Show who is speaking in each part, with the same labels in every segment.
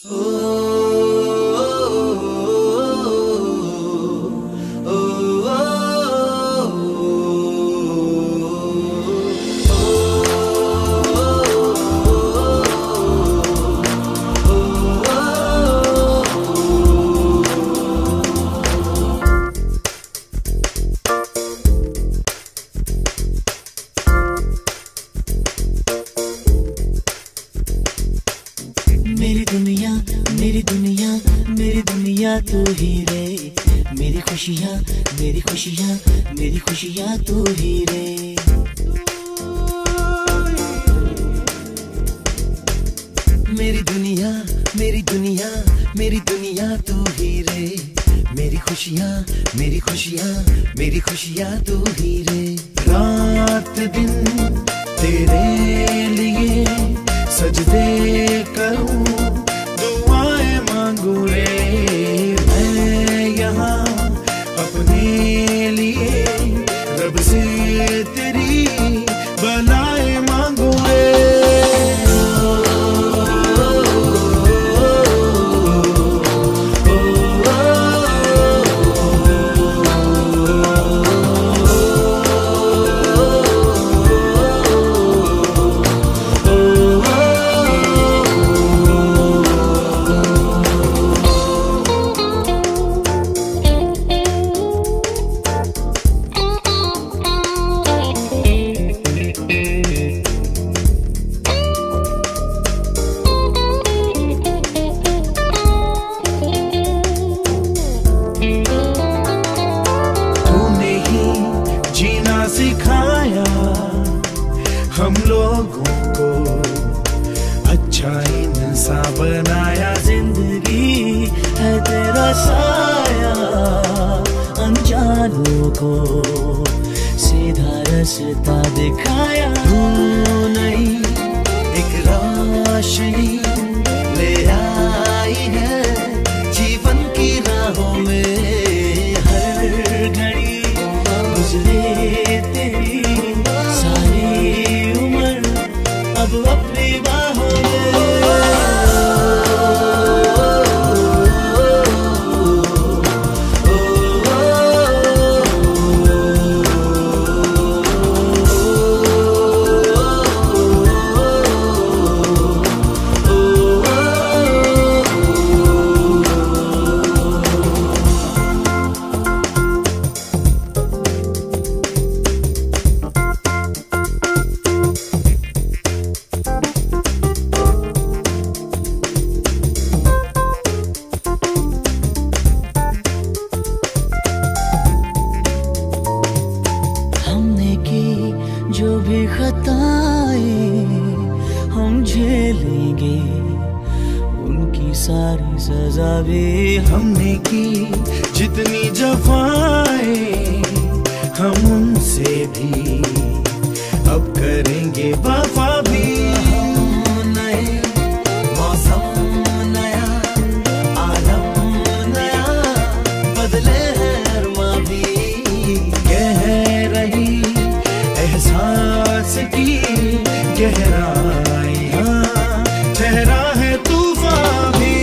Speaker 1: मेरी दुनिया मेरी दुनिया मेरी दुनिया तू ही रे। मेरी खुशियाँ मेरी खुशियाँ मेरी खुशियाँ तू ही रे।
Speaker 2: मेरी दुनिया मेरी दुनिया मेरी दुनिया तू ही रे। मेरी खुशियाँ मेरी खुशियाँ मेरी खुशियाँ तू ही रे। रात दिन तेरे लिए सजदे करूं, दुआएं मांगू रे। मैं यहाँ अपने लिए रब से तेरी भलाई मांगू रे। सिखाया हम लोगों को, अच्छा इंसान बनाया।
Speaker 1: जिंदगी है तेरा साया, अनजानों को सीधा रास्ता दिखाया।
Speaker 2: तू नहीं एक रोशनी ले आई है जीवन की राहों में।
Speaker 1: हर घड़ी गुजरे तेरी सारी उम्र अब अपनी बाहों में। जो भी खताएं हम झेलेंगे, उनकी सारी सजा भी
Speaker 2: हमने की। जितनी जफाएं हम उनसे भी अब करेंगे वफा भी। नए मौसम नया, आलम नया, बदले हैं अरमा भी। कह रही एहसास की गहराइयां, ठहरा है तूफान भी।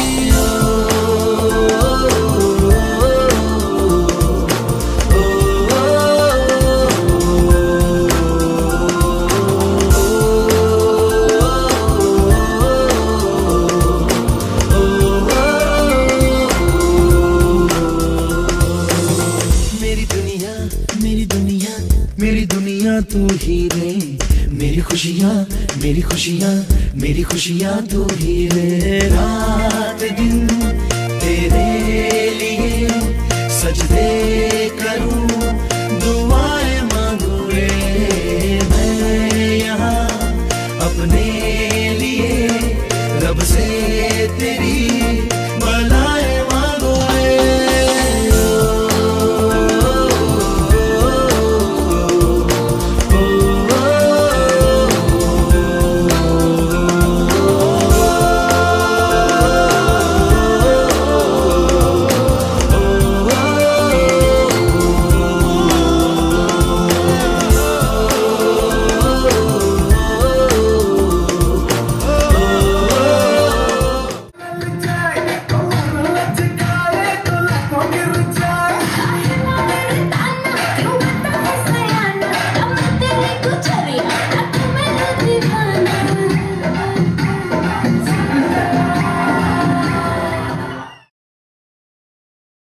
Speaker 2: मेरी दुनिया तू ही रे। मेरी खुशियाँ मेरी खुशियाँ मेरी खुशियाँ तू ही रे। रात दिन तेरे लिए सजदे करूं, दुआएं मांगू रे। मैं यहाँ अपने लिए रब से तेरी